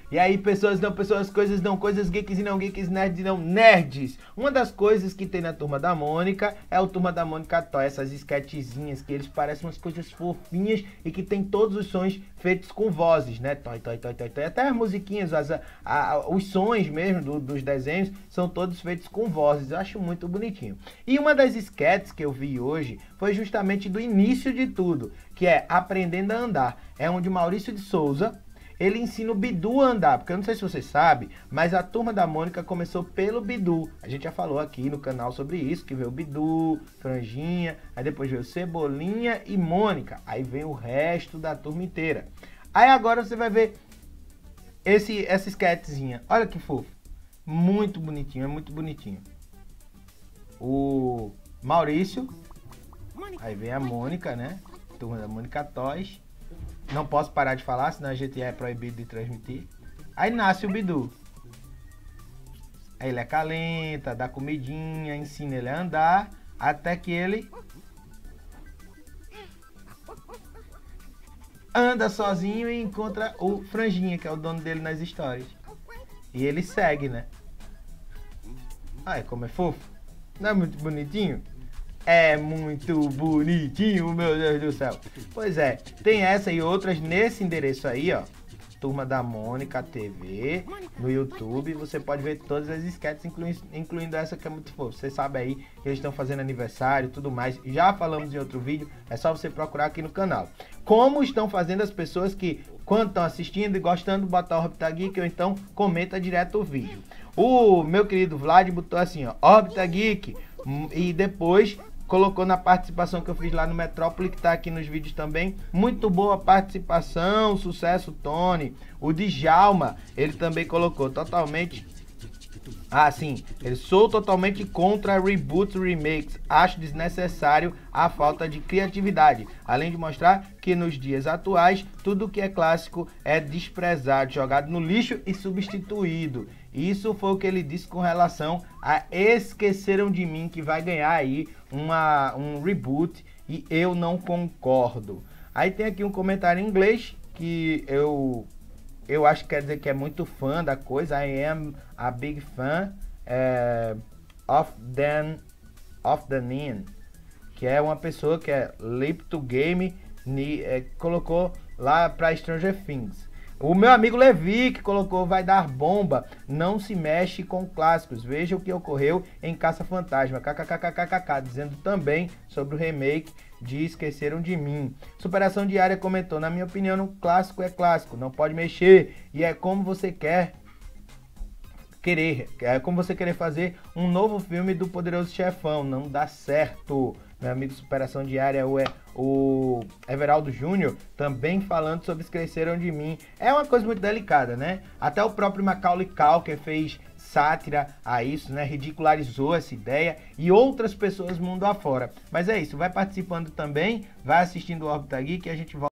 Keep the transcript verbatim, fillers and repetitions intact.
E aí, pessoas não, pessoas, coisas não, coisas, geeks e não geeks, nerds e não nerds. Uma das coisas que tem na Turma da Mônica é o Turma da Mônica Toy, essas sketchzinhas que eles parecem umas coisas fofinhas e que tem todos os sons feitos com vozes, né? Toy, toy, toy, toy, toy. Até as musiquinhas, as, a, a, os sons mesmo do, dos desenhos são todos feitos com vozes. Eu acho muito bonitinho. E uma das sketches que eu vi hoje foi justamente do início de tudo, que é Aprendendo a Andar. É onde Maurício de Souza, ele ensina o Bidu a andar, porque eu não sei se você sabe, mas a Turma da Mônica começou pelo Bidu. A gente já falou aqui no canal sobre isso, que veio o Bidu, Franjinha, aí depois veio Cebolinha e Mônica. Aí vem o resto da turma inteira. Aí agora você vai ver esse, essa sketchzinha. Olha que fofo. Muito bonitinho, é muito bonitinho. O Maurício, aí vem a Mônica, né? Turma da Mônica Toys. Não posso parar de falar, senão a gente é proibido de transmitir. Aí nasce o Bidu. Aí ele acalenta, dá comidinha, ensina ele a andar, até que ele anda sozinho e encontra o Franjinha, que é o dono dele nas histórias. E ele segue, né? Ai, como é fofo. Não é muito bonitinho? É muito bonitinho, meu Deus do céu. Pois é, tem essa e outras nesse endereço aí, ó. Turma da Mônica T V, no YouTube. Você pode ver todas as sketches, incluindo, incluindo essa que é muito fofa. Você sabe aí que eles estão fazendo aniversário e tudo mais. Já falamos em outro vídeo, é só você procurar aqui no canal. Como estão fazendo as pessoas que, quando estão assistindo e gostando, botar o Orbita Geek ou então comenta direto o vídeo. O meu querido Vlad botou assim, ó, Orbita Geek, e depois colocou na participação que eu fiz lá no Metrópole, que tá aqui nos vídeos também. Muito boa participação, sucesso, Tony. O Djalma, ele também colocou totalmente... Ah, sim, ele sou totalmente contra reboots e remakes. Acho desnecessário a falta de criatividade. Além de mostrar que nos dias atuais, tudo que é clássico é desprezado, jogado no lixo e substituído. Isso foi o que ele disse com relação a Esqueceram de Mim, que vai ganhar aí uma, um reboot, e eu não concordo. Aí tem aqui um comentário em inglês que eu... Eu acho que quer dizer que é muito fã da coisa. I am a big fan uh, of the of the Nin, que é uma pessoa que é lip to game, ni, é, colocou lá para Stranger Things. O meu amigo Levi, que colocou vai dar bomba, não se mexe com clássicos, veja o que ocorreu em Caça Fantasma, kkkkkkk, dizendo também sobre o remake de Esqueceram de Mim. Superação Diária comentou, na minha opinião, um clássico é clássico, não pode mexer, e é como você quer querer, é como você querer fazer um novo filme do Poderoso Chefão, não dá certo. Meu amigo Superação Diária, o, o Everaldo Júnior, também falando sobre Esqueceram de Mim. É uma coisa muito delicada, né? Até o próprio Macaulay Culkin fez sátira a isso, né? Ridicularizou essa ideia e outras pessoas mundo afora. Mas é isso, vai participando também, vai assistindo o Orbita Geek e a gente volta.